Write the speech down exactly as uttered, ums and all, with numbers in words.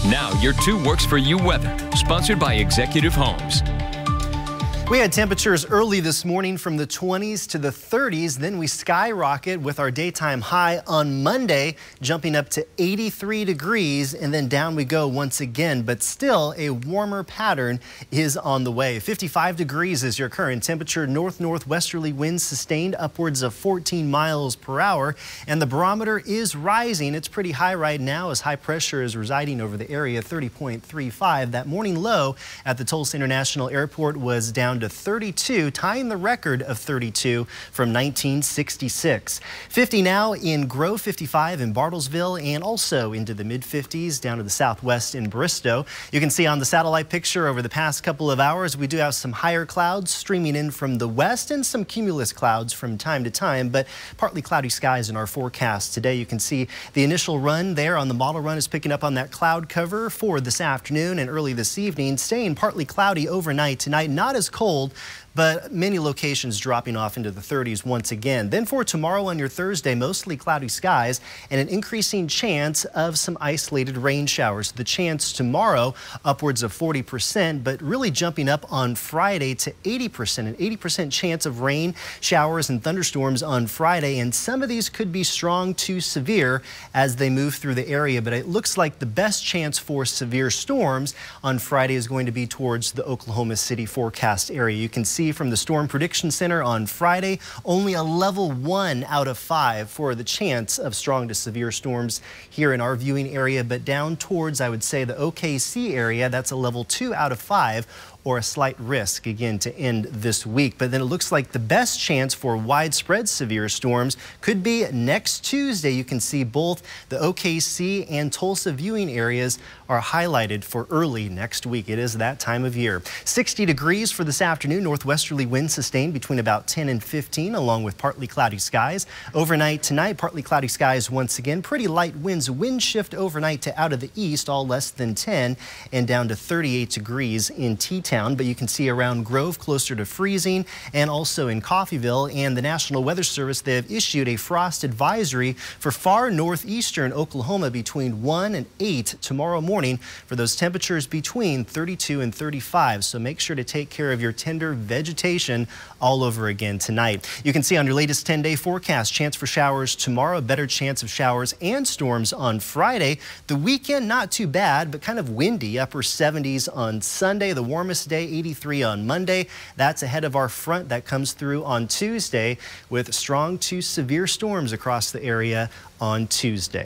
Now, your two works for you weather, sponsored by Executive Homes. We had temperatures early this morning from the twenties to the thirties. Then we skyrocket with our daytime high on Monday, jumping up to eighty-three degrees, and then down we go once again. But still, a warmer pattern is on the way. fifty-five degrees is your current temperature. North-northwesterly winds sustained upwards of fourteen miles per hour, and the barometer is rising. It's pretty high right now as high pressure is residing over the area, thirty point three five. That morning low at the Tulsa International Airport was down to thirty-two, tying the record of thirty-two from nineteen sixty-six. fifty now in Grove, fifty-five in Bartlesville, and also into the mid fifties down to the southwest in Bristow. You can see on the satellite picture over the past couple of hours, we do have some higher clouds streaming in from the west and some cumulus clouds from time to time, but partly cloudy skies in our forecast today. You can see the initial run there on the model run is picking up on that cloud cover for this afternoon and early this evening, staying partly cloudy overnight tonight. Not as cold Cold, but many locations dropping off into the thirties once again. Then for tomorrow on your Thursday, mostly cloudy skies and an increasing chance of some isolated rain showers. The chance tomorrow upwards of forty percent, but really jumping up on Friday to eighty percent, an eighty percent chance of rain showers and thunderstorms on Friday. And some of these could be strong to severe as they move through the area. But it looks like the best chance for severe storms on Friday is going to be towards the Oklahoma City forecast area. You can see from the Storm Prediction Center on Friday, only a level one out of five for the chance of strong to severe storms here in our viewing area, but down towards, I would say, the O K C area, that's a level two out of five, or a slight risk again to end this week. But then it looks like the best chance for widespread severe storms could be next Tuesday. You can see both the O K C and Tulsa viewing areas are highlighted for early next week. It is that time of year. sixty degrees for this afternoon. Northwesterly winds sustained between about ten and fifteen, along with partly cloudy skies. Overnight tonight, partly cloudy skies once again. Pretty light winds. Wind shift overnight to out of the east, all less than ten, and down to thirty-eight degrees in Teton. But you can see around Grove closer to freezing, and also in Coffeyville. And the National Weather Service, they have issued a frost advisory for far northeastern Oklahoma between one and eight tomorrow morning for those temperatures between thirty-two and thirty-five. So make sure to take care of your tender vegetation all over again tonight. You can see on your latest ten day forecast, chance for showers tomorrow, better chance of showers and storms on Friday. The weekend, not too bad, but kind of windy, upper seventies on Sunday. The warmest day, eighty-three on Monday. That's ahead of our front that comes through on Tuesday with strong to severe storms across the area on Tuesday.